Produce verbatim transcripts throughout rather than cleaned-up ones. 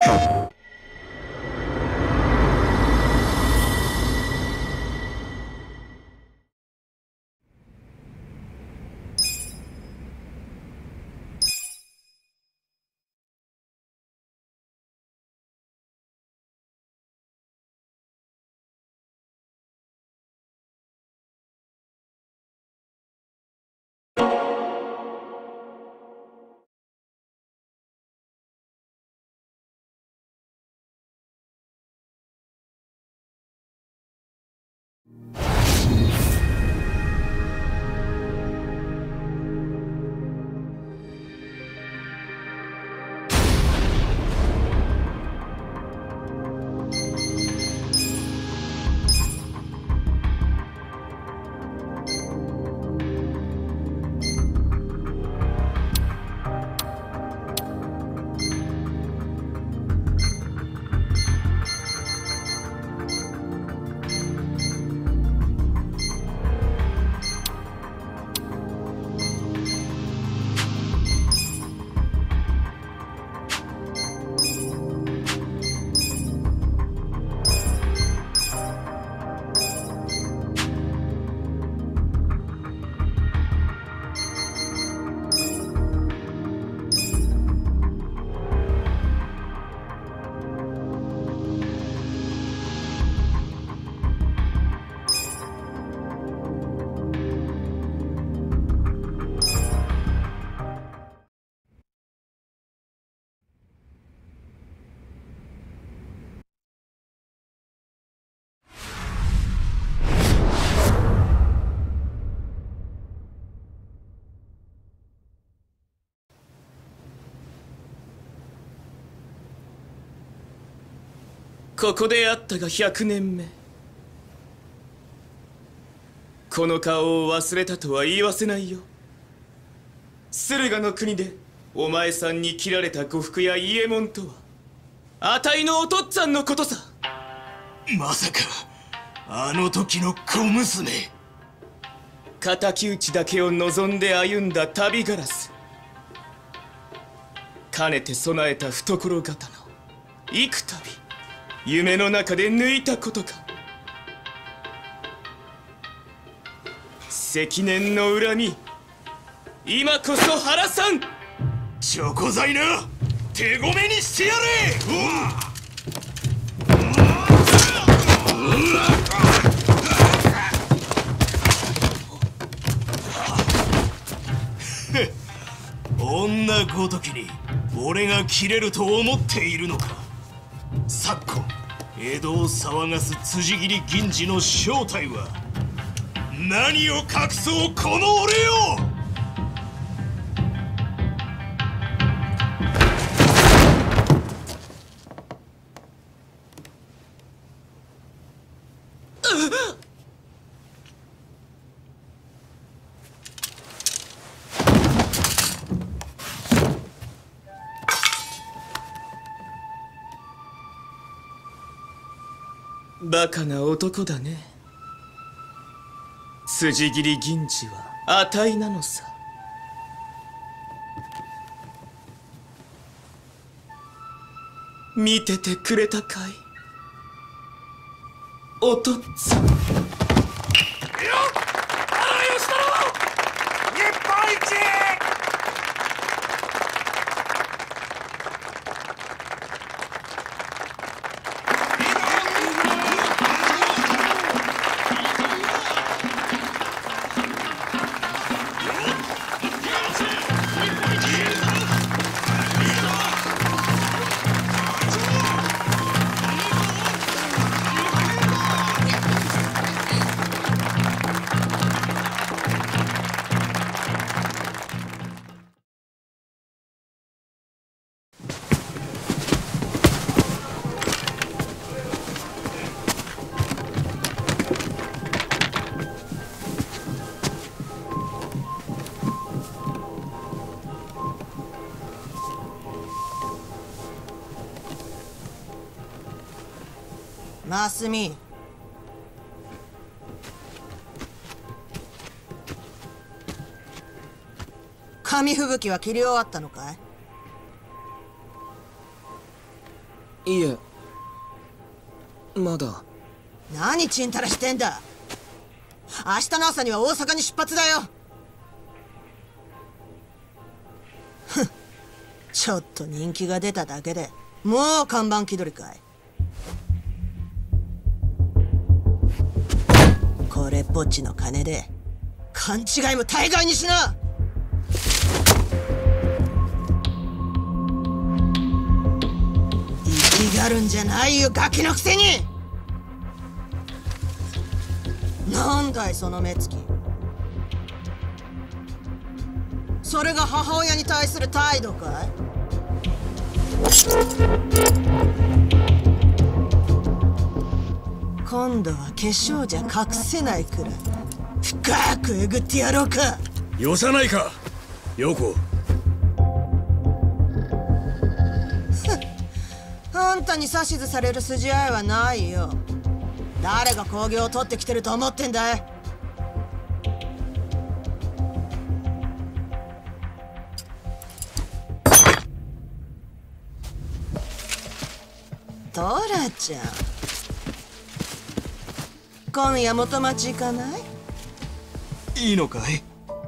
ここで会ったがひゃくねんめ。この顔を忘れたとは言わせないよ。駿河の国でお前さんに切られた呉服や伊右衛門とはあたいのお父っつぁんのことさ。 まさかあの時の小娘。 敵討ちだけを望んで歩んだ旅ガラス。かねて備えた懐刀の幾度夢の中で抜いたことか。積年の恨み、今こそ晴らさん。 チョコザイな、手ごめにしてやれ。女ごときに俺が切れると思っているのか。昨今江戸を騒がす辻斬り銀次の正体は何を隠そうこの俺よ。 バカな男だね。辻斬り銀次はあたいなのさ。見ててくれたかい、お父っつぁん。よっ、 原吉太郎、日本一。 マスミ、紙吹雪は切り終わったのかい？ いえ、まだ。 何ちんたらしてんだ。明日の朝には大阪に出発だよ。ふん、ちょっと人気が出ただけでもう看板気取りかい。これっぽっちの金で勘違いも大概にしな。生きがるんじゃないよ、ガキのくせに。なんだいその目つき。それが母親に対する態度かい？今度は化粧じゃ隠せないくらい深くえぐってやろうか。 よさないか陽子。 あんたに指図される筋合いはないよ。誰が興行を取ってきてると思ってんだい。トラちゃん、今夜元町行かない？ いいのかい？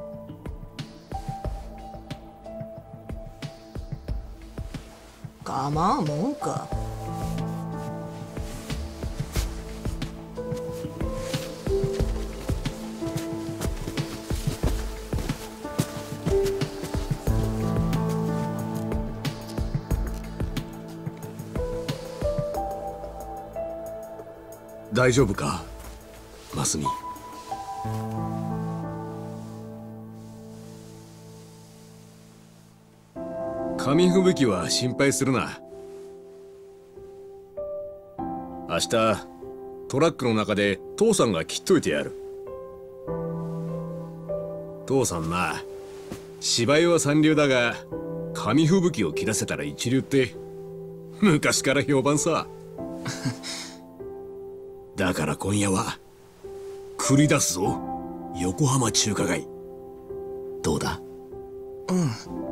構うもんか。 大丈夫かマスミ。紙吹雪は心配するな。明日トラックの中で父さんが切っといてやる。父さんな、芝居は三流だが紙吹雪を切らせたら一流って昔から評判さ。だから今夜は繰り出すぞ、横浜中華街。どうだ？ うん。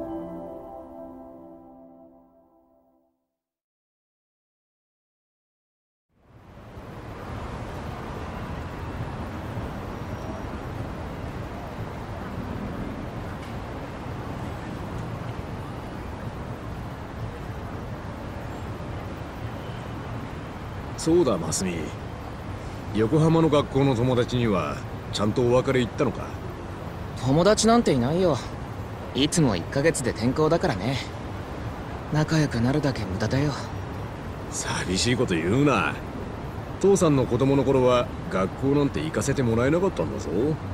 そうだマスミ、横浜の学校の友達にはちゃんとお別れ言ったのか？ 友達なんていないよ。いつもいっかげつで転校だからね。仲良くなるだけ無駄だよ。 寂しいこと言うな。父さんの子供の頃は学校なんて行かせてもらえなかったんだぞ。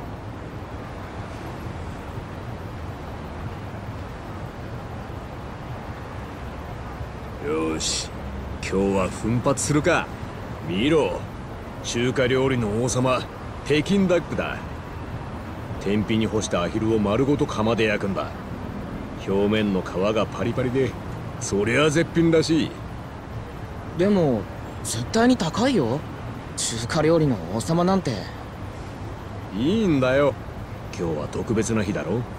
よし、今日は奮発するか。見ろ、中華料理の王様、北京ダックだ。天日に干したアヒルを丸ごと釜で焼くんだ。表面の皮がパリパリで、そりゃ絶品らしい。 でも絶対に高いよ、中華料理の王様なんて。 いいんだよ、今日は特別な日だろ。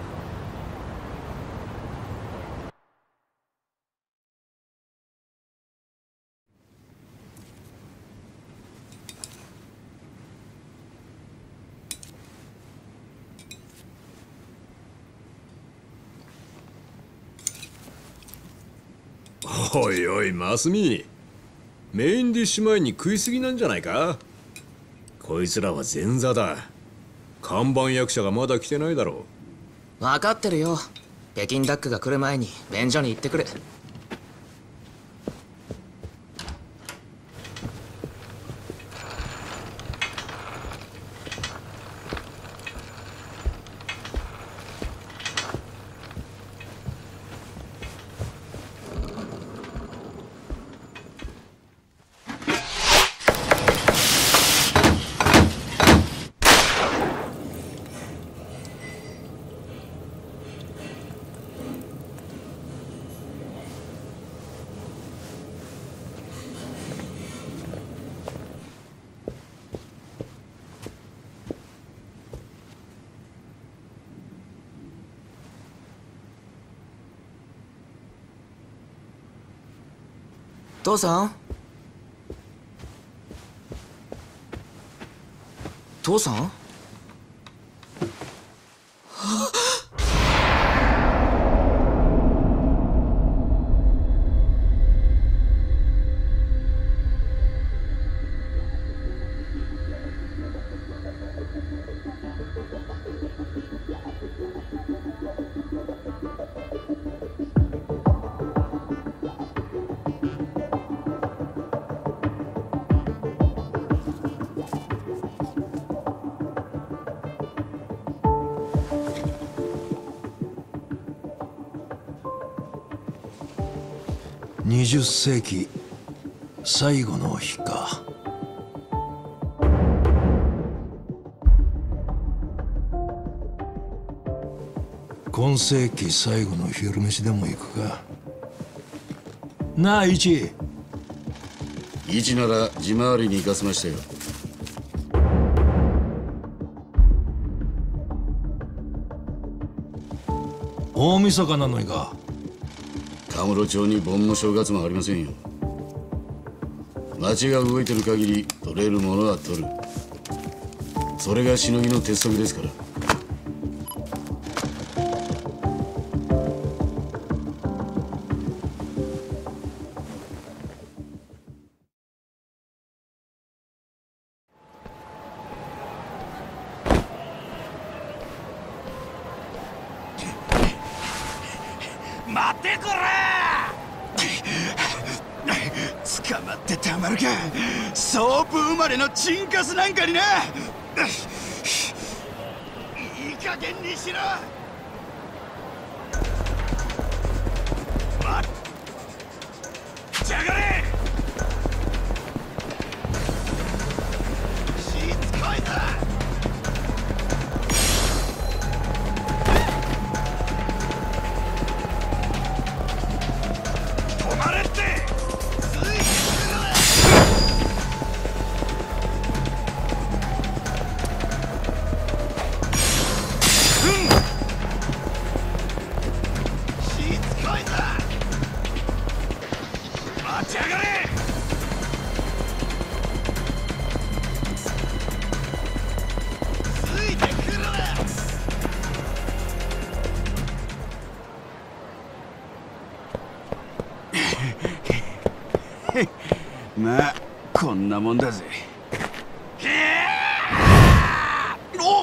おいおいマスミ、メインディッシュ前に食いすぎなんじゃないか？こいつらは前座だ。看板役者がまだ来てないだろう。分かってるよ。北京ダックが来る前に便所に行ってくる。 父さん父さんにじゅっ世紀最後の日か。今世紀最後の昼飯でも行くか。なあイチ。 イチなら地回りに行かせましたよ。 大晦日なのにか。 カムロ町に盆も正月もありませんよ。町が動いてる限り取れるものは取る。それがしのぎの鉄則ですから。 待てこら捕まってたまるか。ソープ生まれのチンカスなんかにな。いい加減にしろ。まっじゃがれ。しつこいぞ。まあこんなもんだぜ。おっ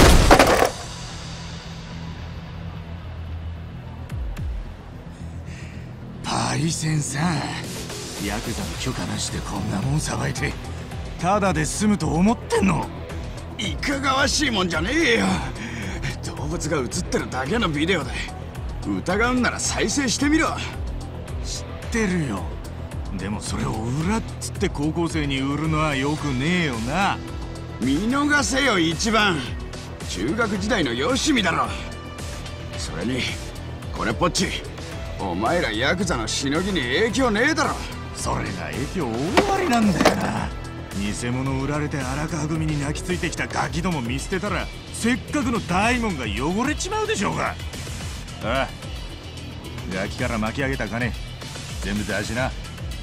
パイセンさん、ヤクザの許可なしでこんなもんさばいてただで済むと思ってんの？いかがわしいもんじゃねえよ。動物が映ってるだけのビデオで疑うんなら再生してみろ。知ってるよ。でもそれを裏っつって高校生に売るのはよくねえよな。見逃せよ一番。中学時代のよしみだろ。それにこれっぽっちお前らヤクザのしのぎに影響ねえだろ。それが影響大ありなんだよな。偽物売られて荒川組に泣きついてきたガキども見捨てたらせっかくの大門が汚れちまうでしょうが。ああ、ガキから巻き上げた金全部出しな。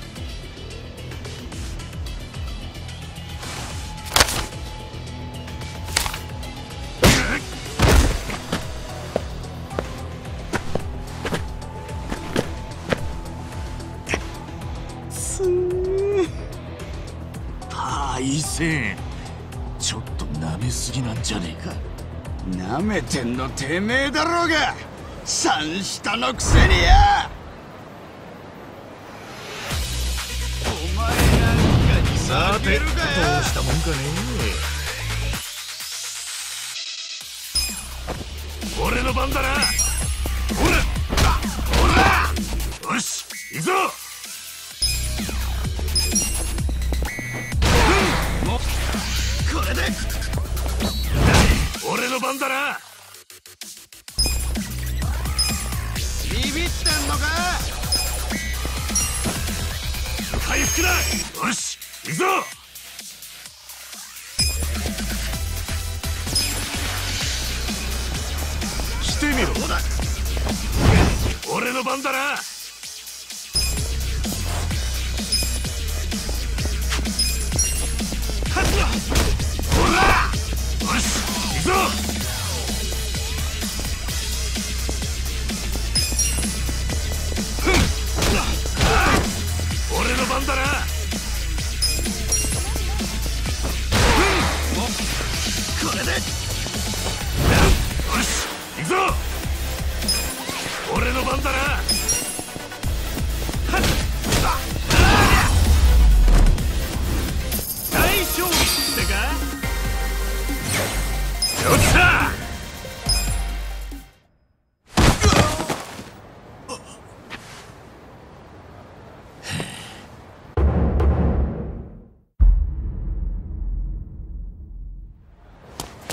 パイセン、ちょっと舐めすぎなんじゃねえか。舐めてんのてめえだろうが、三下のくせにや。お前なんかにさてどうしたもんかね。俺の番だな。ほらほら、よし行くぞ。これで俺の番だな。ビビってんのか。回復だ。よし行くぞ。してみろ。俺の番だな。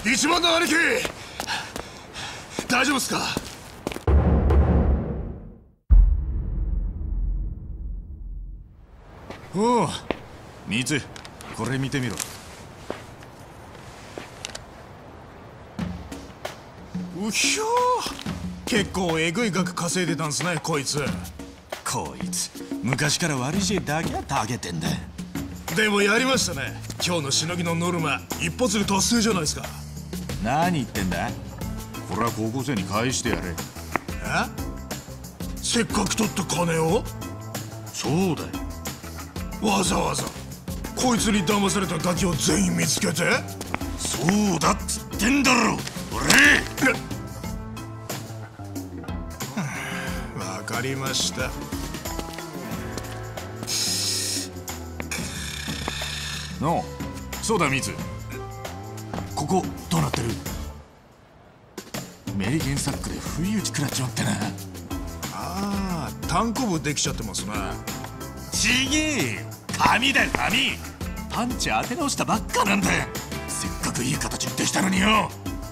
一番の兄貴、大丈夫っすか？おお、ミツ、これ見てみろ。うひょー、結構えぐい額稼いでたんすね、こいつ。こいつ昔から悪い知恵だけはたげてんだ。でもやりましたね、今日のしのぎのノルマ一発で達成じゃないですか。何言ってんだ。これは高校生に返してやれ。え？せっかく取った金を？そうだよ。わざわざこいつに騙されたガキを全員見つけて。そうだっつってんだろ俺。わかりました。のそうだミツ、ここどうなってる？名言サックで不意打ち食らっちまってな。ああ、単行部できちゃってますね。ちげえよ、紙だよ紙。パンチ当て直したばっかなんだよ。せっかくいい形できたのによ。そんな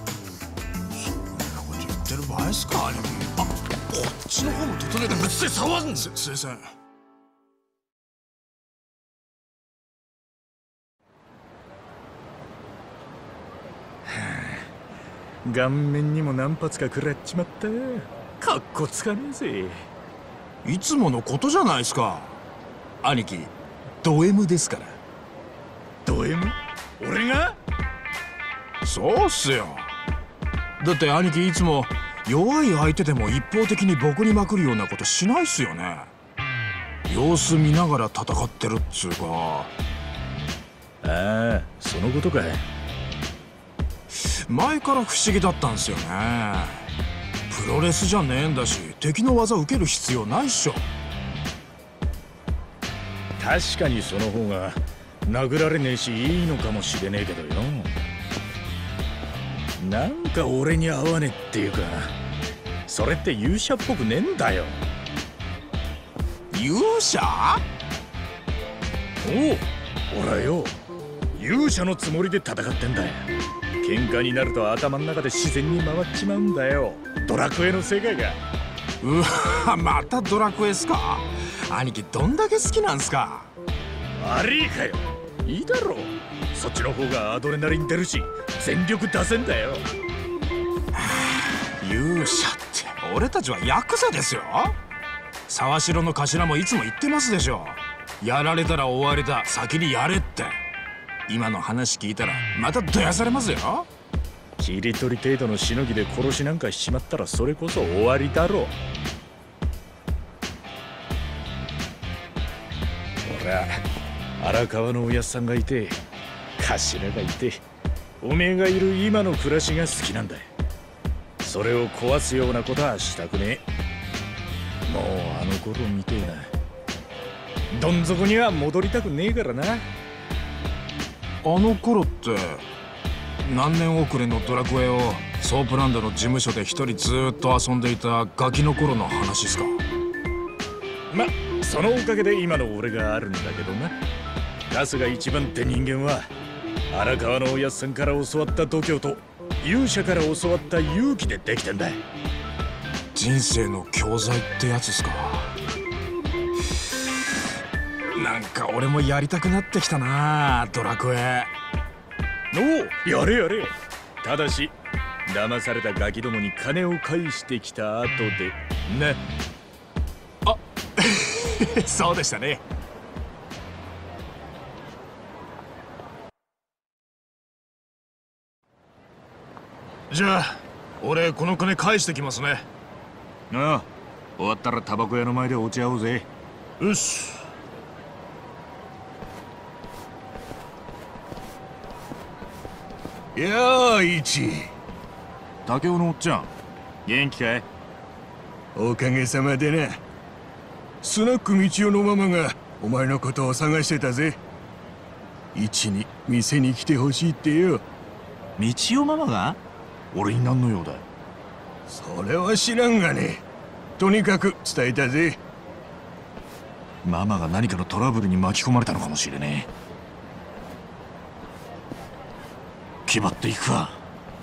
こと言ってる場合っすか？あ、こっちの方も整えてぶつけ騒ぐんです。すいません。顔面にも何発か食らっちまった。かっこつかねえぜ。いつものことじゃないですか。兄貴、ド M ですから。ド M？ 俺が？そうっすよ。だって兄貴いつも弱い相手でも一方的に僕にまくるようなことしないっすよね。様子見ながら戦ってるっつうか。ああ、そのことかい。前から不思議だったんすよね。プロレスじゃねえんだし、敵の技受ける必要ないっしょ。確かにその方が殴られねえしいいのかもしれねえけどよ。なんか俺に合わねえっていうか、それって勇者っぽくねえんだよ。勇者？おう、俺はよ勇者のつもりで戦ってんだよ。喧嘩になると頭の中で自然に回っちまうんだよ、ドラクエの世界が。うわ、またドラクエっすか？兄貴どんだけ好きなんすか？悪いかよ、いいだろう。そっちの方がアドレナリン出るし全力出せんだよ。勇者って俺たちはヤクザですよ。沢城の頭もいつも言ってますでしょ。やられたら終わりだ、先にやれって。今の話聞いたらまたどやされますよ。切り取り程度のしのぎで殺しなんかしちまったらそれこそ終わりだろう。ほら、荒川のおやっさんがいて頭がいておめえがいる今の暮らしが好きなんだよ。それを壊すようなことはしたくねえ。もうあの頃みてえな。どん底には戻りたくねえからな。あの頃って何年遅れのドラクエをソープランドの事務所で一人ずーっと遊んでいたガキの頃の話っすか？ま、そのおかげで今の俺があるんだけどな。ガスが一番って人間は荒川のおやっさんから教わった度胸と勇者から教わった勇気でできてんだ。人生の教材ってやつっすか？なんか俺もやりたくなってきたな、ドラクエ。おお、やれやれ。ただし騙されたガキどもに金を返してきた後でな。あそうでしたね。じゃあ俺この金返してきますね。ああ、終わったらタバコ屋の前で落ち合おうぜ。よし。やあ、一竹雄のおっちゃん元気かい？おかげさまでな。スナック道夫のママがお前のことを探してたぜ。一に店に来てほしいってよ。道夫ママが？俺に何の用だ？それは知らんがね。とにかく伝えたぜ。ママが何かのトラブルに巻き込まれたのかもしれねえ。気張っていくか。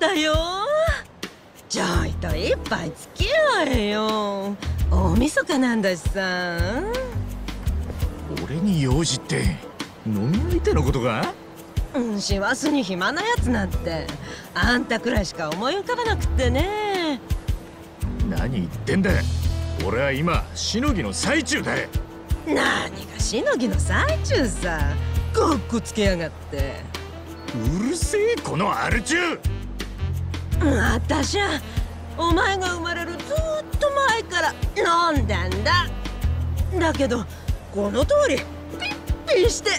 だよ。ちょいと一杯つけようよ。大晦日なんだしさ。 俺に用事って飲み相手のことか？ うん、師走に暇なやつなんてあんたくらいしか思い浮かばなくってね。 何言ってんだ。俺は今しのぎの最中だ。 何がしのぎの最中さ。かっこつけやがって。 うるせえこのアル中。 あたしゃお前が生まれるずっと前から飲んでんだ。だけどこの通りピッピして。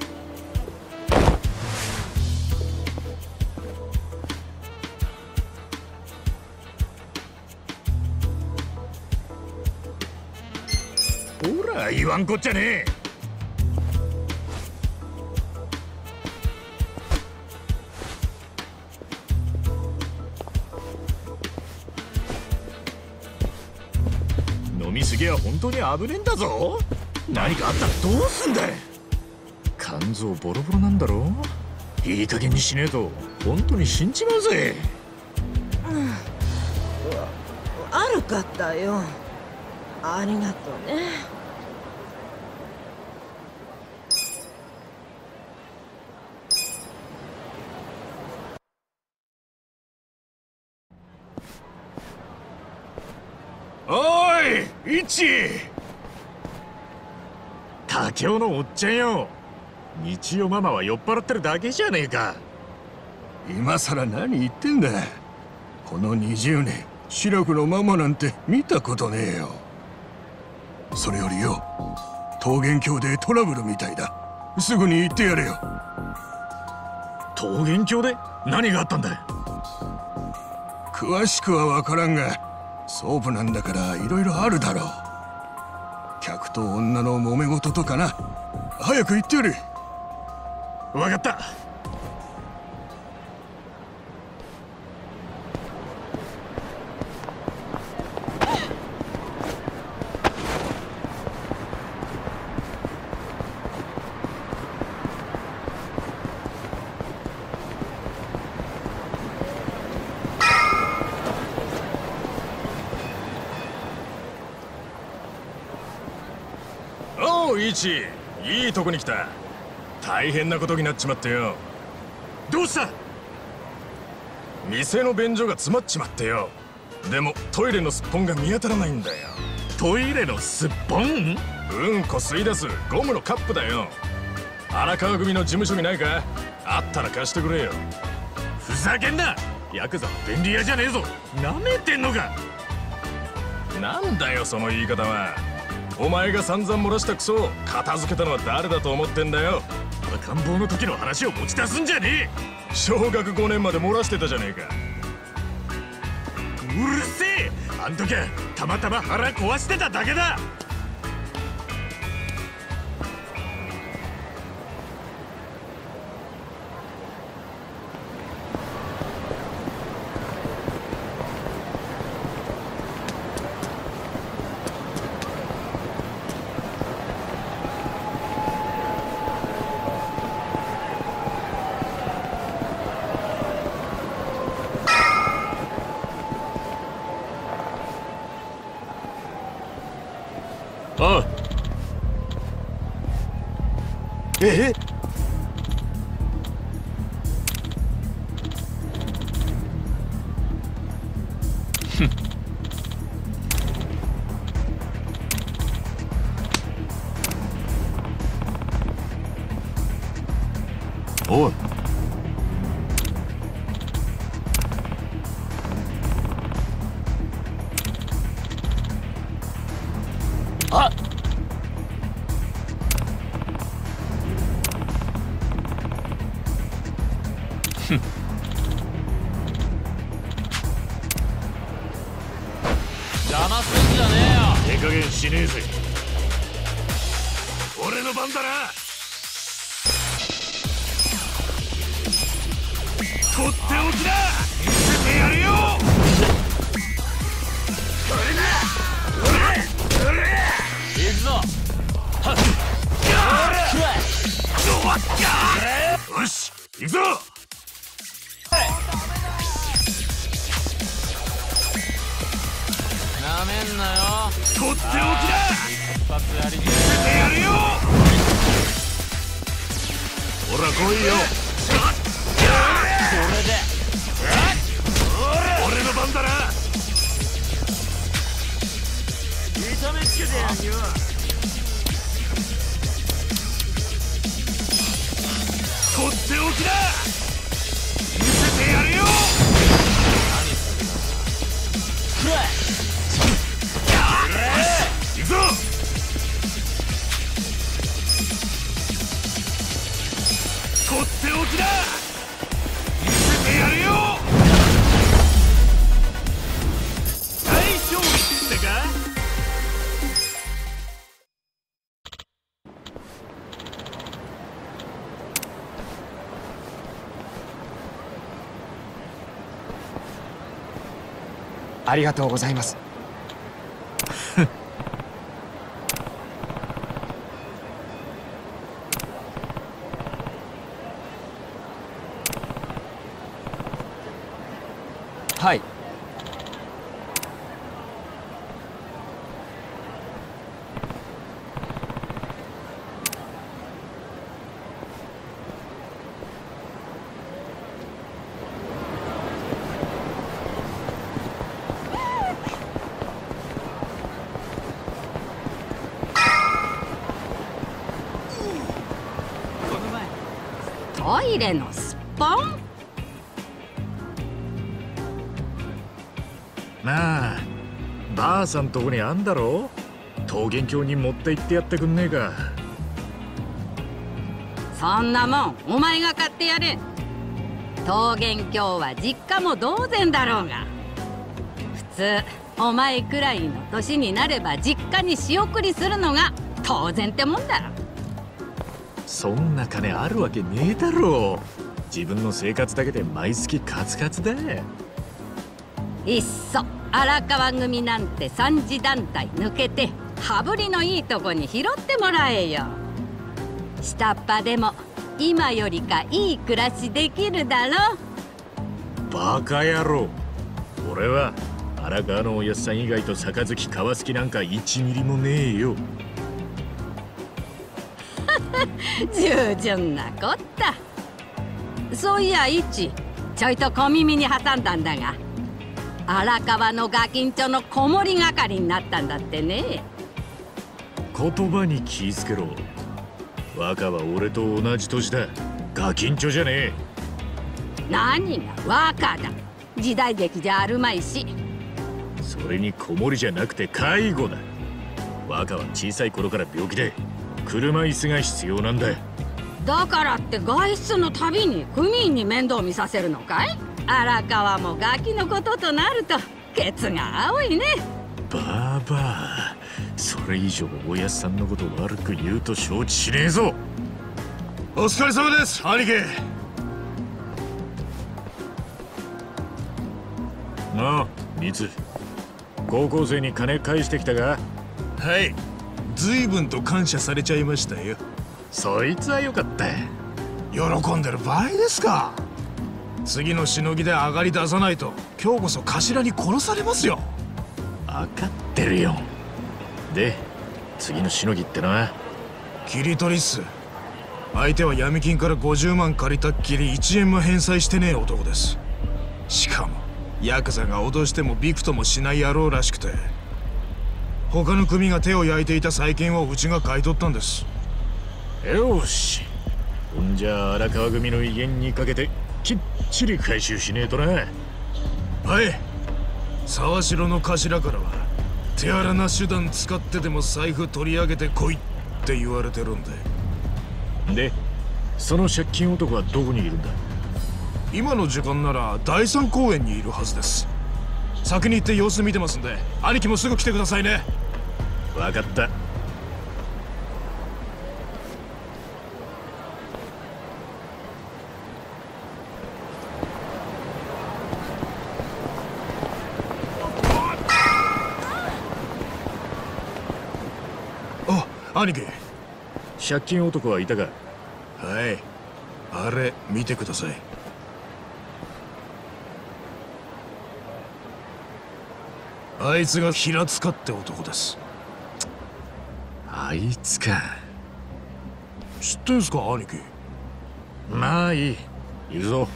ほら言わんこっちゃねえ。飲みすぎは本当に危ねえんだぞ。何かあったらどうすんだ。肝臓ボロボロなんだろ。いい加減にしねえと本当に死んじまうぜ。 うん、悪かったよ。ありがとうね。 おいイチ、佳境のおっちゃんよ。日曜ママは酔っ払ってるだけじゃねえか。 今さら何言ってんだ。このにじゅうねんシラフのママなんて見たことねえよ。それよりよ、桃源郷でトラブルみたいだ。すぐに行ってやれよ。 桃源郷で何があったんだ。 詳しくは分からんがソープなんだからいろいろあるだろう。客と女の揉め事とかな。早く行ってやれ。 分かった。おうイチ、いいとこに来た。大変なことになっちまってよ。どうした？店の便所が詰まっちまってよ。でもトイレのすっぽんが見当たらないんだよ。トイレのすっぽん？うんこ吸い出すゴムのカップだよ。荒川組の事務所にないか？あったら貸してくれよ。ふざけんな。ヤクザの便利屋じゃねえぞ。なめてんのか？なんだよその言い方は。お前が散々漏らしたクソを片付けたのは誰だと思ってんだよ。赤ん坊の時の話を持ち出すんじゃねえ。小学ごねんまで漏らしてたじゃねえか。うるせえ。あん時はたまたま腹壊してただけだ。ああ。ええ。おい。あっ。 邪魔すんじゃねえよ。 手加減しねえぜ。俺の番だな。とっておきだ。見せてやるよ。 行くぞ。はっ。 よし、行くぞ。 なめんなよ。 とっておきだ。 一発やりて見せてやるよ。ほら来いよ。 これで俺の番だな。痛めつけてやるよ。とっておきだ。見せてやるよ。 くらえ。 行くぞ。とっておきだ。見せてやるよ。大勝利ってか。 ありがとうございます。はい。 トイレのすっぽん。 なあ、ばあさんとこにあんだろ。桃源郷に持って行ってやってくんねえか。 そんなもんお前が買ってやれ。桃源郷は実家も同然だろうが。普通お前くらいの年になれば実家に仕送りするのが当然ってもんだ。 そんな金あるわけねえだろ。自分の生活だけで毎月カツカツだ。 いっそ荒川組なんて三次団体抜けて羽振りのいいとこに拾ってもらえよ。下っ端でも今よりかいい暮らしできるだろ。 バカ野郎。俺は荒川のおやっさん以外と杯交わす気なんかいちミリもねえよ。 従順なこった。そういやイチちょいと小耳に挟んだんだが、荒川のガキンチョの子守係になったんだってね。 言葉に気ぃつけろ。若は俺と同じ年だ。ガキンチョじゃねえ。 何が若だ。時代劇じゃあるまいし。 それに子守じゃなくて介護だ。若は小さい頃から病気で車椅子が必要なんだ。 だからって外出のたびに組員に面倒見させるのかい。荒川もガキのこととなるとケツが青いね。 バーバー、それ以上おやっさんのこと悪く言うと承知しねえぞ。 お疲れ様です、兄貴。 なあ、ミツ、高校生に金返してきたか。 はい、随分と感謝されちゃいましたよ。 そいつはよかった。 喜んでる場合ですか。次のしのぎで上がり出さないと今日こそ頭に殺されますよ。 分かってるよ。で、次のしのぎってのは切り取りっす。相手は闇金からごじゅうまん借りたっきりいちえんも返済してねえ男です。しかもヤクザが脅してもびくともしない野郎らしくて、他の組が手を焼いていた債権をうちが買い取ったんです。 よし、ほんじゃ荒川組の威厳にかけてきっちり回収しねえとな。 はい、沢城の頭からは手荒な手段使ってでも財布取り上げてこいって言われてるんで。 で、その借金男はどこにいるんだ。 今の時間なら第三公園にいるはずです。先に行って様子見てますんで、兄貴もすぐ来てくださいね。 分かった。 兄貴、 借金男はいたか。 はい、あれ見てください。 あいつが平塚って男です。 あいつか。 知ってんすか兄貴。 まあいい、行くぞ。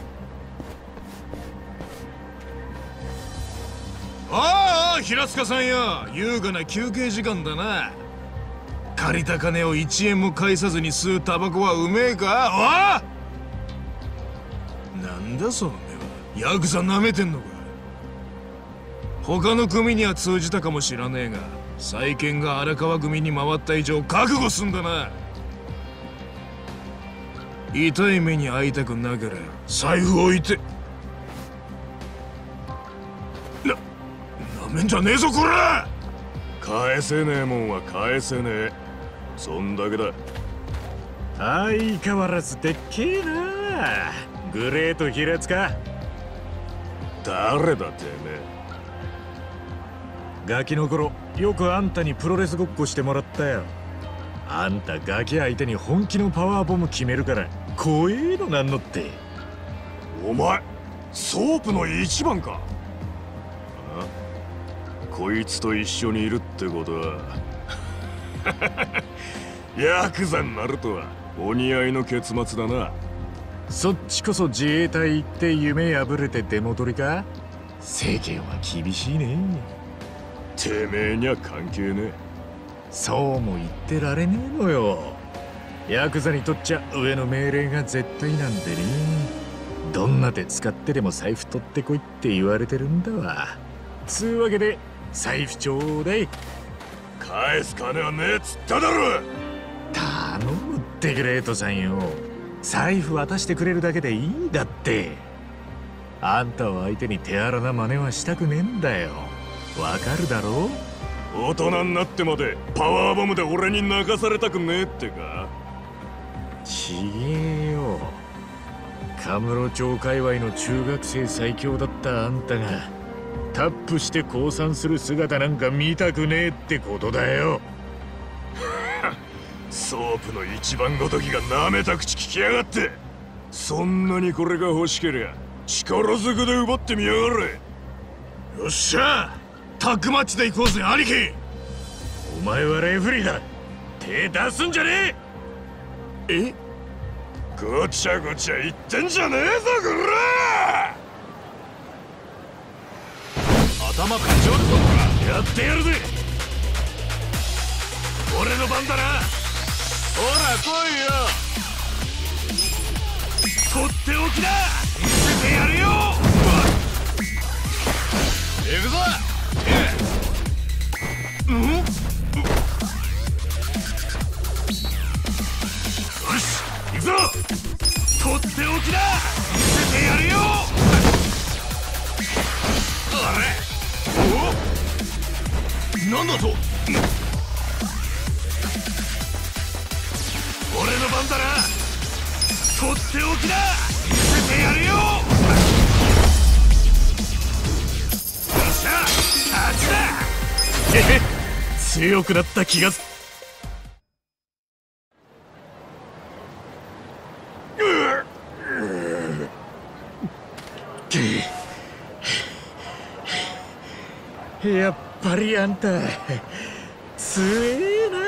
ああ、平塚さんや、優雅な休憩時間だな。借りた金をいちえんも返さずに吸うタバコはうめえか。ああ、なんだその目は。ヤクザなめてんのか。他の組には通じたかもしらねえが、債権が荒川組に回った以上覚悟すんだな。痛い目に遭いたくなければ財布置いて。な、なめんじゃねえぞこら。 返せねえもんは返せねえ、そんだけだ。 相変わらずでっけえな、グレート平塚。 誰だてめえ。 ガキの頃よくあんたにプロレスごっこしてもらったよ。あんたガキ相手に本気のパワーボム決めるから怖えのなんのって。 お前ソープの一番か。あ、こいつと一緒にいるってことはヤクザになるとはお似合いの結末だな。 そっちこそ自衛隊行って夢破れて出戻りか。世間は厳しいね。 てめえには関係ねえ。 そうも言ってられねえのよ。ヤクザにとっちゃ上の命令が絶対なんでね。どんな手使ってでも財布取ってこいって言われてるんだわ。つうわけで財布ちょうだい。 返す金はねえっつっただろ。 頼むってグレートさんよ。財布渡してくれるだけでいいんだって。あんたを相手に手荒な真似はしたくねえんだよ。わかるだろ。 大人になってまでパワーボムで俺に泣かされたくねえってか。 ちげえよ。カムロ町界隈の中学生最強だったあんたがタップして降参する姿なんか見たくねえってことだよ。 ソープの一番ごときがなめた口聞きやがって。そんなにこれが欲しけりゃ力ずくで奪ってみやがれ。 よっしゃ、タッグマッチで行こうぜ兄貴。 お前はレフリーだ。手出すんじゃねえ。 え、 ごちゃごちゃ言ってんじゃねえぞこら。 頭かち割るぞこやってやるぜ。 俺の番だな。ほら来いよ。とっておきだ。見せてやるよ。行くぞ。うん、よし行くぞ。とっておきだ。見せてやるよ。あれ、お、なんだと。俺の番だな。とっておきだ。見せてやるよ。よっしゃ、勝ちだ。へへ、強くなった気がする。やっぱりあんた強えな。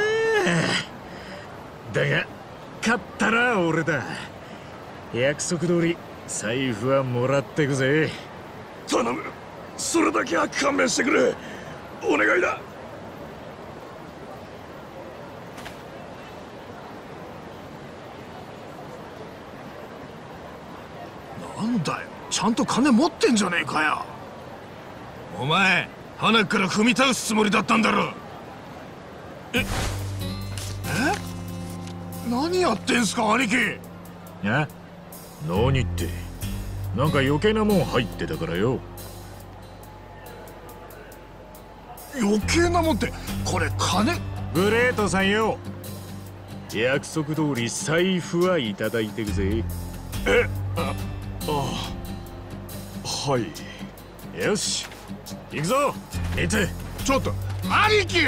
だが勝ったら俺だ。約束通り財布はもらってくぜ。 頼む、それだけは勘弁してくれ。お願いだ。 なんだよ、ちゃんと金持ってんじゃねえかよ。お前鼻から踏み倒すつもりだったんだろ。え、え、何やってんすか兄貴。 あ、何ってなんか余計なもん入ってたからよ。 余計なもんってこれ金。 グレートさんよ、約束通り財布はいただいてくぜ。 え、あ、あ、はい。 よし行くぞ。見て。 ちょっと兄貴。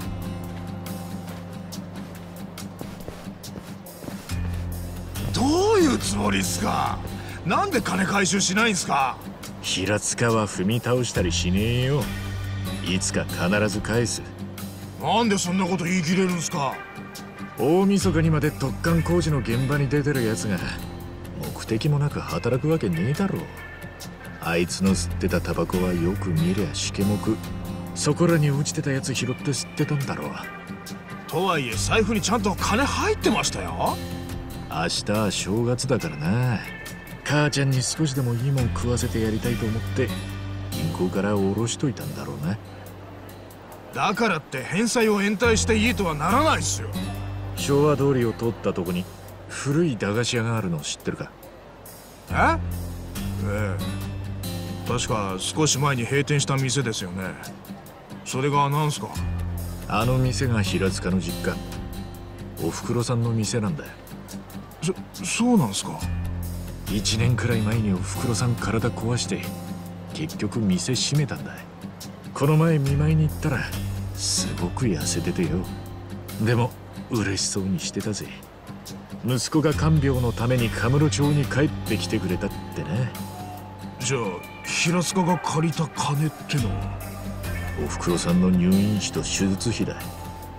どういうつもりっすか。なんで金回収しないんすか。 平塚は踏み倒したりしねえよ。 いつか必ず返す。 なんでそんなこと言い切れるんすか？ 大晦日にまで突貫工事の現場に出てるやつが目的もなく働くわけねえだろう。あいつの吸ってたタバコはよく見りゃしけもく、そこらに落ちてたやつ拾って吸ってたんだろう。 とはいえ財布にちゃんと金入ってましたよ。 明日は正月だからな。母ちゃんに少しでもいいもん食わせてやりたいと思って銀行から下ろしといたんだろうな。 だからって返済を延滞していいとはならないっすよ。 昭和通りを通ったとこに古い駄菓子屋があるの知ってるか？ え？ええ、確か少し前に閉店した店ですよね。それが何すか？ あの店が平塚の実家、おふくろさんの店なんだよ。 そ、そうなんすか？ いちねんくらい前におふくろさん体壊して結局店閉めたんだ。この前見舞いに行ったらすごく痩せててよ。でも嬉しそうにしてたぜ。息子が看病のためにカムロ町に帰ってきてくれたってね。 じゃあ平塚が借りた金ってのは？ おふくろさんの入院費と手術費だ。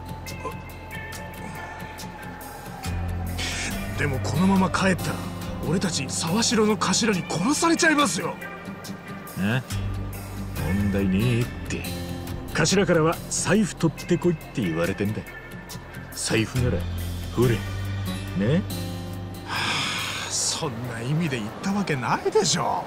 でもこのまま帰ったら俺たち沢城の頭に殺されちゃいますよ。 え？問題ねえって。頭からは財布取ってこいって言われてんだ。財布ならほれね。 はあ、そんな意味で言ったわけないでしょ。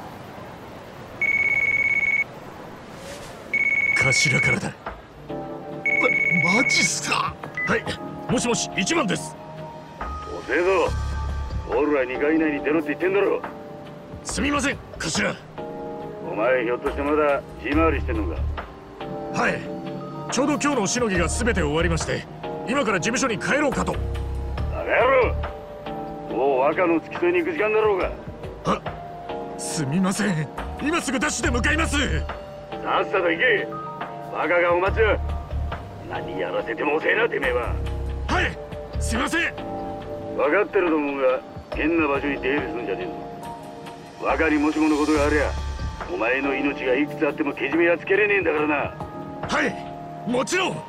頭からだ。 ま、マジっすか？ はい、もしもしいちばんです。 遅えぞ。ホールはにかい以内に出ろって言ってんだろ。 すみません頭。 お前ひょっとしてまだ地回りしてんのか？ はい、ちょうど今日のしのぎが全て終わりまして今から事務所に帰ろうかと。 バカ野郎、もう若の付き添いに行く時間だろうが。 はっ、すみません、今すぐダッシュで向かいます。 さっさと行け。バカがお待ちだ。何やらせても遅えなてめえは。 はい、すいません。 分かってると思うが変な場所に出入りするんじゃねえぞ。若にもしものことがありゃお前の命がいくつあってもけじめはつけれねえんだからな。 はい、もちろん。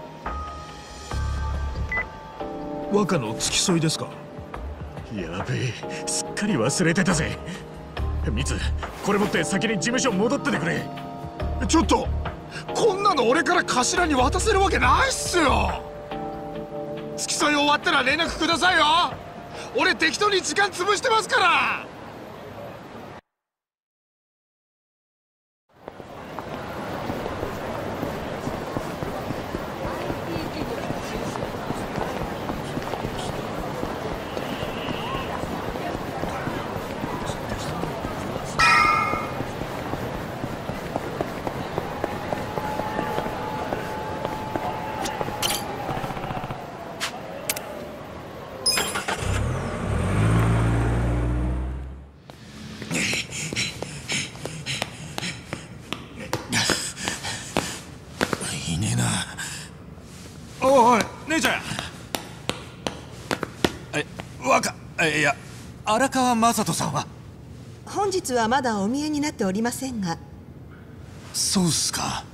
若の付き添いですか？ やべえ、すっかり忘れてたぜ。ミツ、これ持って先に事務所戻っててくれ。 ちょっとこんなの俺から頭に渡せるわけないっすよ。付き添い終わったら連絡くださいよ。俺適当に時間潰してますから。 いや、荒川雅人さんは？ 本日はまだお見えになっておりませんが。 そうっすか。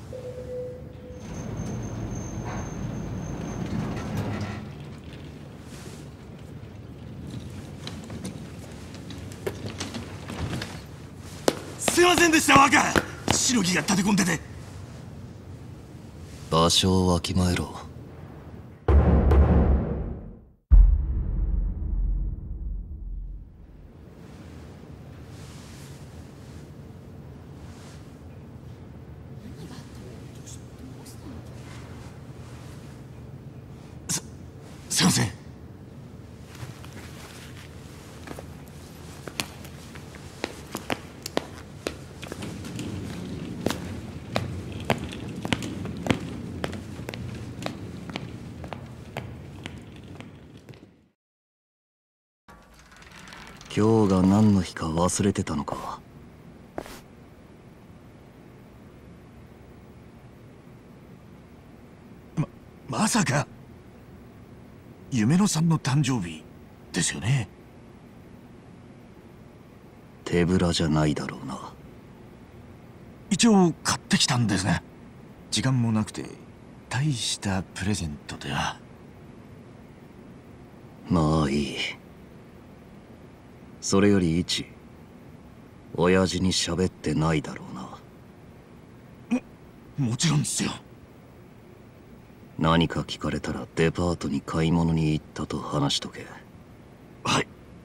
すいませんでした、若。しのぎが立て込んでて。 場所をわきまえろ。 すいません。 今日が何の日か忘れてたのか。 ま、まさか夢野さんの誕生日ですよね。 手ぶらじゃないだろうな。 一応買ってきたんですが。 時間もなくて大したプレゼントでは。 まあいい。それより一親父に喋ってないだろうな。 も、もちろんですよ。 何か聞かれたらデパートに買い物に行ったと話しとけ。 はい。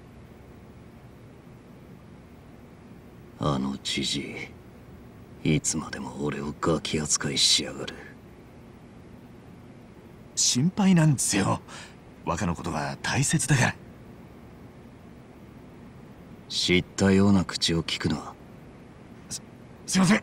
あのじじい、いつまでも俺をガキ扱いしやがる。 心配なんですよ。若のことが大切だから。 知ったような口を聞くな。 す、すいません。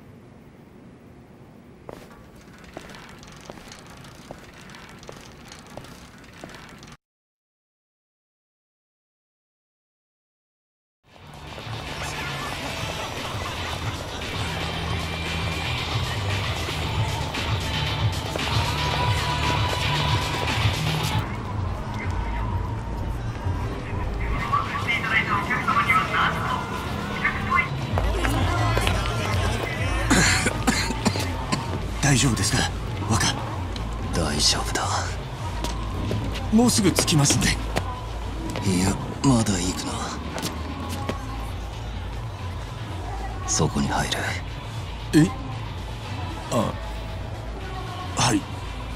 大丈夫ですか、若。 大丈夫だ。 もうすぐ着きますんで。 いや、まだ行くな。そこに入る。 え？あ、はい。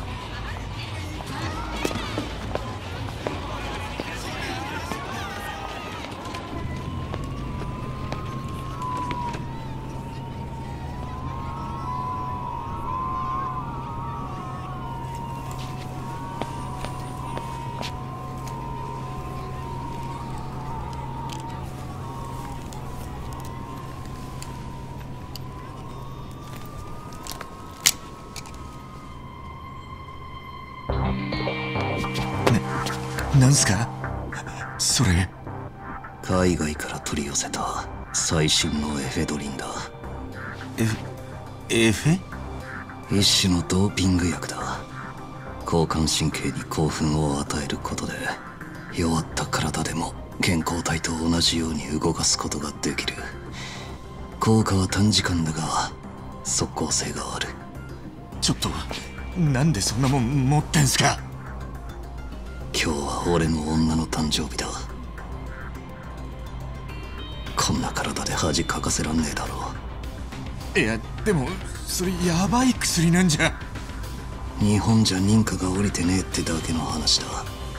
なんすかそれ。 海外から取り寄せた最新のエフェドリンだ。 エフエフェ？ 一種のドーピング薬だ。交感神経に興奮を与えることで弱った体でも健康体と同じように動かすことができる。効果は短時間だが即効性がある。 ちょっとなんでそんなもん持ってんすか。 今日は俺の女の誕生日だ。こんな体で恥かかせらんねえだろう。いやでもそれヤバい薬なんじゃ。 日本じゃ認可が下りてねえってだけの話だ。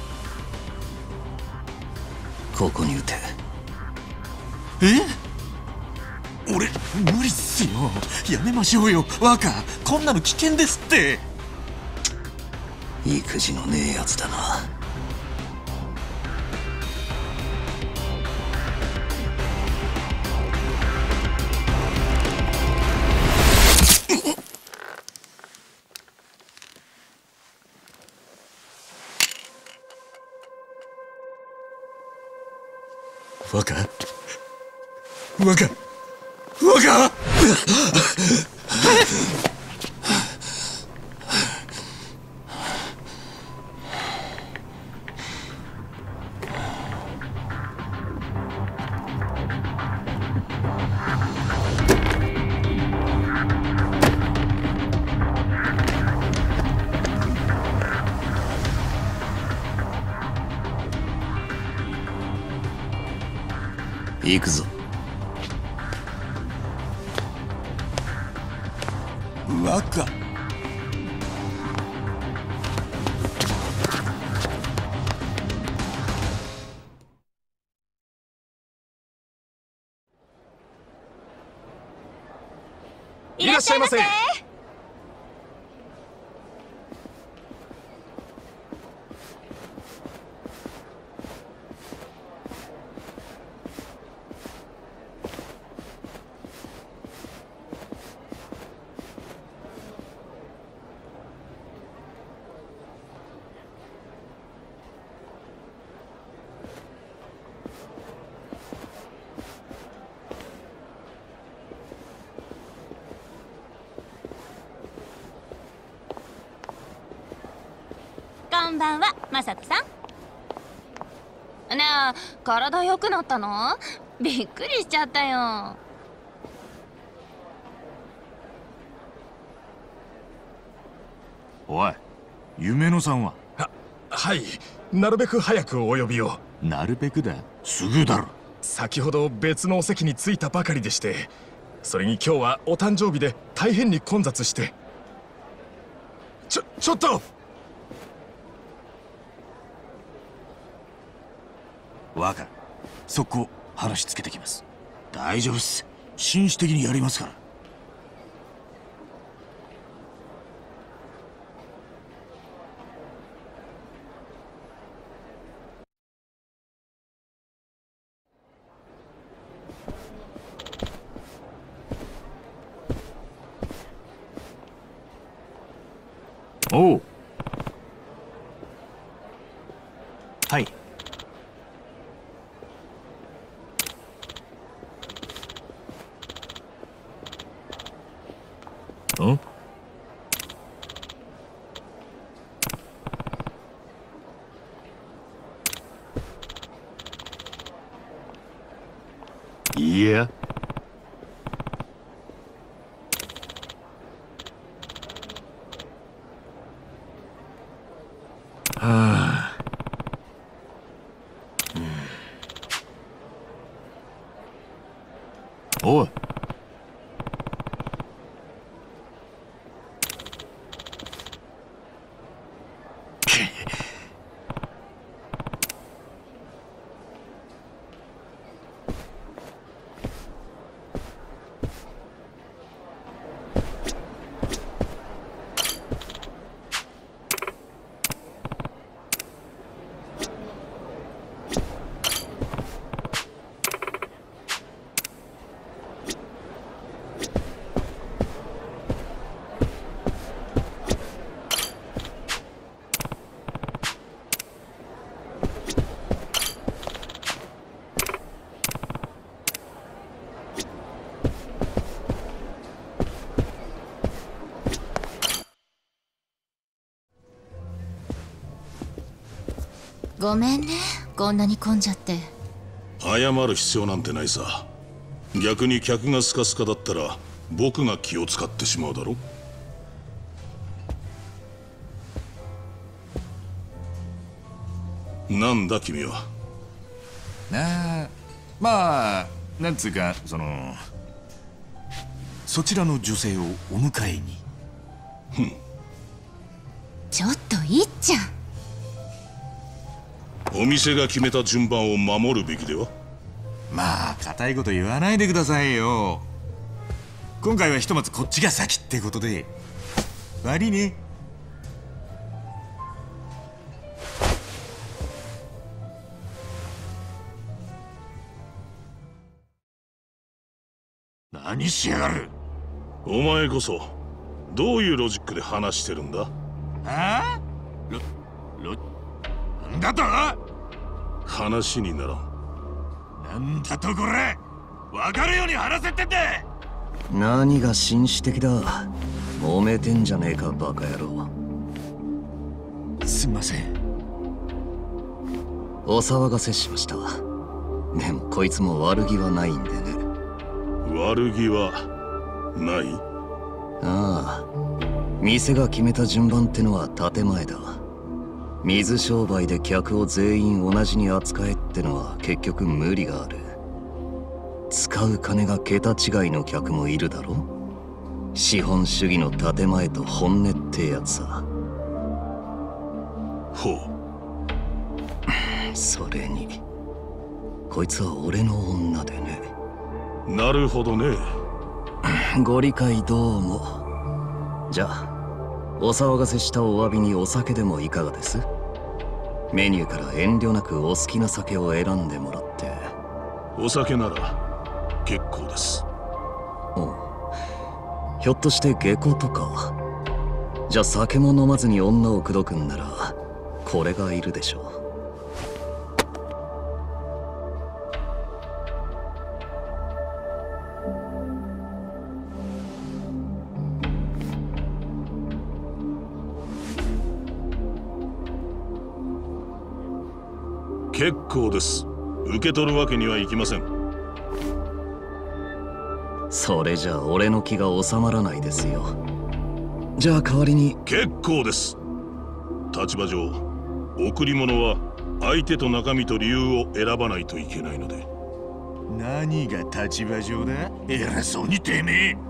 ここに打て。 え？俺無理っすよ。やめましょうよ若。こんなの危険ですって。 育児のねえやつだな。 若若若行くぞ。 若。 いらっしゃいませ。 こんばんは、マサトさん。ねえ、体良くなったの？びっくりしちゃったよ。 。。。。。。。。。。。。。。。。。。。。。。。。。。。。。。。。。。。。。。。。。。。。。。。。。。。。。。。。。。。。。。。。。。。。。。。。。。。。。。。。。。。。。。。。。。。。。。。。。。。。。。。。。。。。。。。。。。。。。。。。。。。。。。。。。。。。。。。。。。。。。。。。。。。。。。。。。。。。。。。。。。 おい、夢野さんは？ は、はい。なるべく早くお呼びを。 なるべくだ。すぐだろ。 先ほど別のお席に着いたばかりでして、それに今日はお誕生日で大変に混雑して。ちょ、ちょっと若、速攻話つけてきます。大丈夫っす。紳士的にやりますから。 おう。 はい。 ん？いや。はあ。うん、おい。 ごめんね、こんなに混んじゃって。 謝る必要なんてないさ。逆に客がスカスカだったら僕が気を使ってしまうだろ。なんだ君は。 なあ、まあなんつうか、そのそちらの女性をお迎えに。 ふん。 ちょっといっちゃん、 お店が決めた順番を守るべきでは。 まあ固いこと言わないでくださいよ。今回はひとまずこっちが先ってことで。悪いね。 何しやがる。お前こそどういうロジックで話してるんだ。 ああ？ロ、ロ、なんだと？ 話にならん。 なんだとこれ。分かるように話せってんだ。 何が紳士的だ。揉めてんじゃねえかバカ野郎。 すみません。 お騒がせしました。でもこいつも悪気はないんでね。 悪気はない？ ああ、店が決めた順番ってのは建前だ。水商売で客を全員同じに扱えってのは結局無理がある。使う金が桁違いの客もいるだろ。資本主義の建前と本音ってやつさ。 ほう。 それにこいつは俺の女でね。 なるほどね。 ご理解どうも。じゃあお騒がせしたお詫びにお酒でもいかがです？メニューから遠慮なくお好きな酒を選んでもらって。 お酒なら結構です。 おう、ひょっとして下戸とか？じゃあ酒も飲まずに女を口説くんならこれがいるでしょう。 結構です。受け取るわけにはいきません。 それじゃあ俺の気が収まらないですよ。 じゃあ代わりに。 結構です。立場上贈り物は相手と中身と理由を選ばないといけないので。 何が立場上だ。偉そうにてめえ。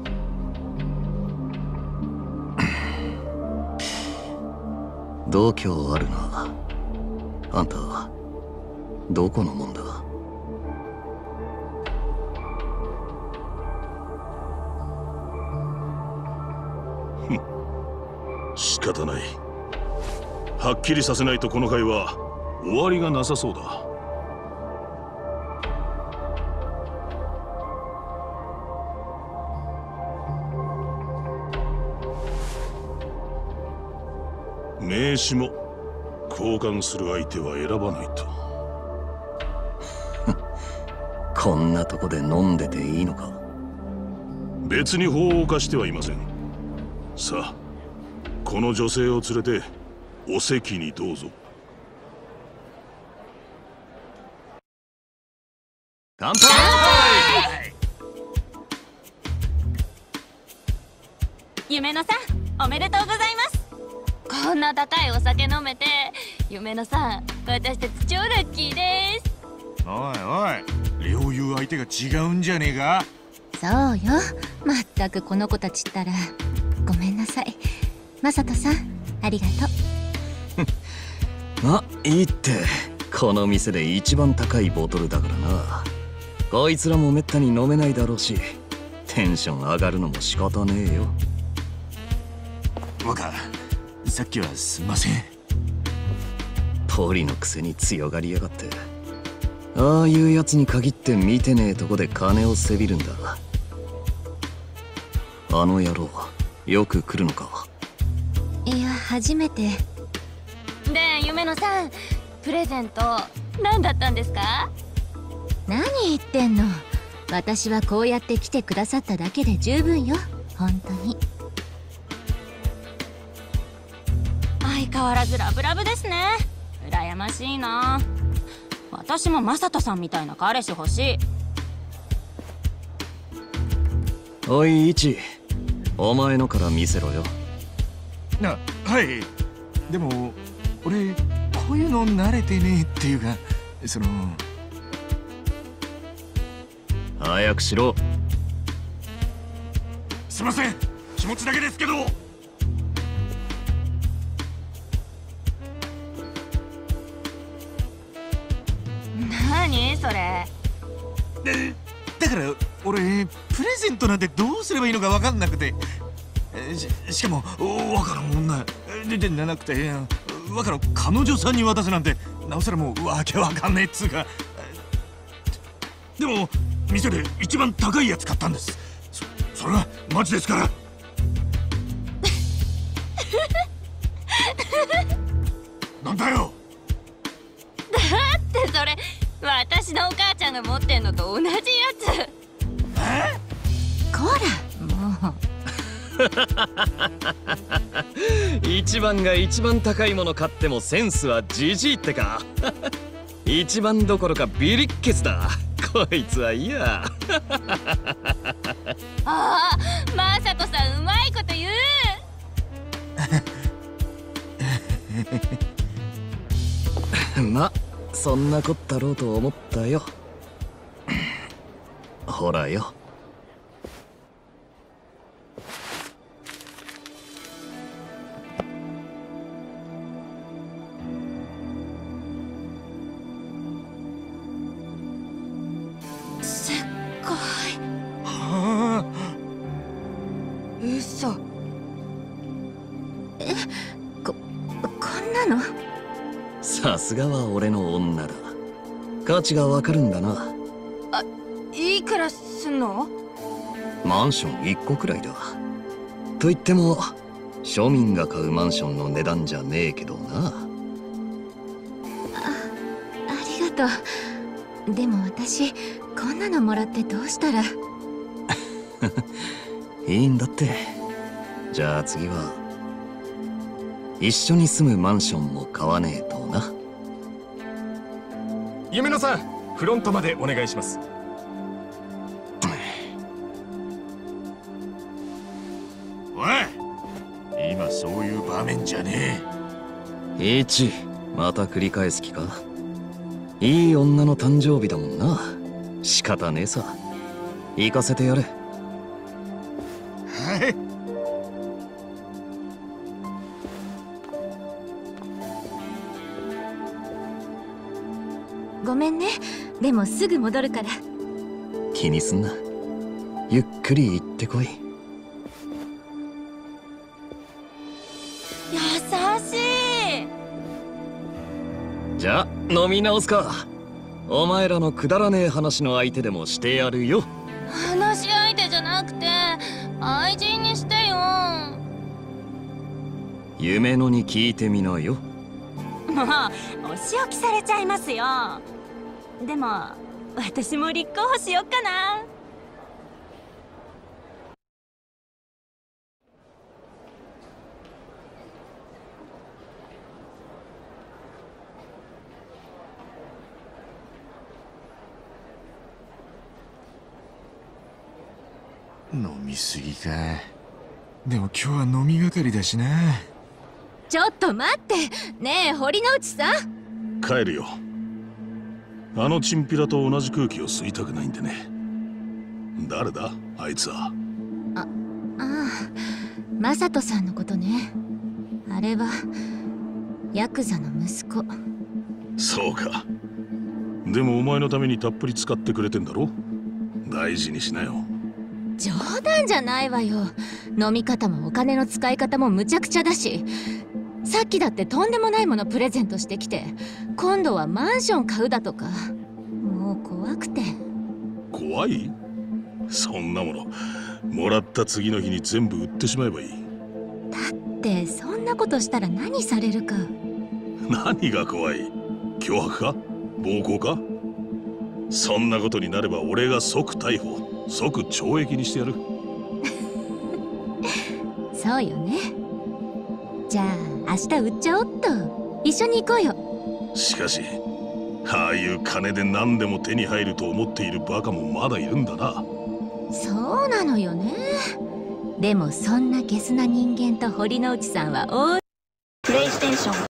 度胸あるな。あんたどこのもんだ。 仕方ない。はっきりさせないとこの会は終わりがなさそうだ。名刺も交換する相手は選ばないと。 こんなとこで飲んでていいのか。 別に法を犯してはいません。さあこの女性を連れてお席にどうぞ。 乾杯。 夢野さんおめでとうございます。こんな高いお酒飲めて、夢野さん私たち超ラッキーです。 おいおい、両言う相手が違うんじゃねえか。 そうよ、まったくこの子たちったら。ごめんなさい、マサトさんありがとう。 ま、いいって。この店で一番高いボトルだからな。こいつらもめったに飲めないだろうし、テンション上がるのも仕方ねえよ。 若、さっきはすんません。 ポリのくせに強がりやがって。ああいうやつに限って見てねえとこで金をせびるんだ。あの野郎よく来るのか。 いや、初めて。 で、夢野さんプレゼント何だったんですか。 何言ってんの。私はこうやって来てくださっただけで十分よ、本当に。 相変わらずラブラブですね。羨ましいな。私もマサトさんみたいな彼氏欲しい。 おいイチ、お前のから見せろよ。 あ、はい。でも俺こういうの慣れてねえっていうか、その。 早くしろ。 すいません、気持ちだけですけど。 何それ。 だから俺プレゼントなんてどうすればいいのか分かんなくて。し, しかも若の女ででなくて、若の彼女さんに渡すなんてなおさらもうわけわかんねえっつうか。でも店で一番高いやつ買ったんです。 そ, それはマジですから。なんだよ。 だってそれ私のお母ちゃんが持ってんのと同じやつ。 え？ こらもう。 一番が一番高いもの買ってもセンスはジジイってか。一番どころかビリッケツだこいつは。いやああ、マサトさんうまいこと言う。ま、そんなこったろうと思ったよ。ほらよ。 すっごい。 はあ。 嘘。 え、こ、こんなの。 さすがは俺の女だ。価値がわかるんだな。 あ、いくらすんの？ マンションいっこくらいだ。と言っても庶民が買うマンションの値段じゃねえけどな。 あ、ありがとう。でも私こんなのもらってどうしたら。 いいんだって。じゃあ次は一緒に住むマンションも買わねえとな。 夢野さん、フロントまでお願いします。 おい、 今そういう場面じゃねえ。一、また繰り返す気か。いい女の誕生日だもんな。仕方ねえさ。行かせてやれ。 はい。 ごめんね。でもすぐ戻るから。 気にすんな。ゆっくり行ってこい。 優しい。 じゃあ飲み直すか。お前らのくだらねえ話の相手でもしてやるよ。 話し相手じゃなくて愛人にしてよ。 夢のに聞いてみなよ。 もうお仕置きされちゃいますよ。でも私も立候補しよっかな。 飲みすぎか。でも今日は飲みがかりだしな。 ちょっと待って。ねえ堀之内さん。 帰るよ。あのチンピラと同じ空気を吸いたくないんでね。誰だあいつは。 あ、ああ、マサトさんのことね。あれはヤクザの息子。 そうか。でもお前のためにたっぷり使ってくれてんだろ。大事にしなよ。 冗談じゃないわよ。飲み方もお金の使い方もむちゃくちゃだし、さっきだってとんでもないものプレゼントしてきて、今度はマンション買うだとか。もう怖くて。 怖い？そんなものもらった次の日に全部売ってしまえばいい。 だってそんなことしたら何されるか。 何が怖い？脅迫か？暴行か？そんなことになれば俺が即逮捕即懲役にしてやる。 そうよね。じゃあ明日売っちゃおっと。一緒に行こうよ。 しかしああいう金で何でも手に入ると思っているバカもまだいるんだな。 そうなのよね。でもそんなゲスな人間と堀之内さんは大プレイステーション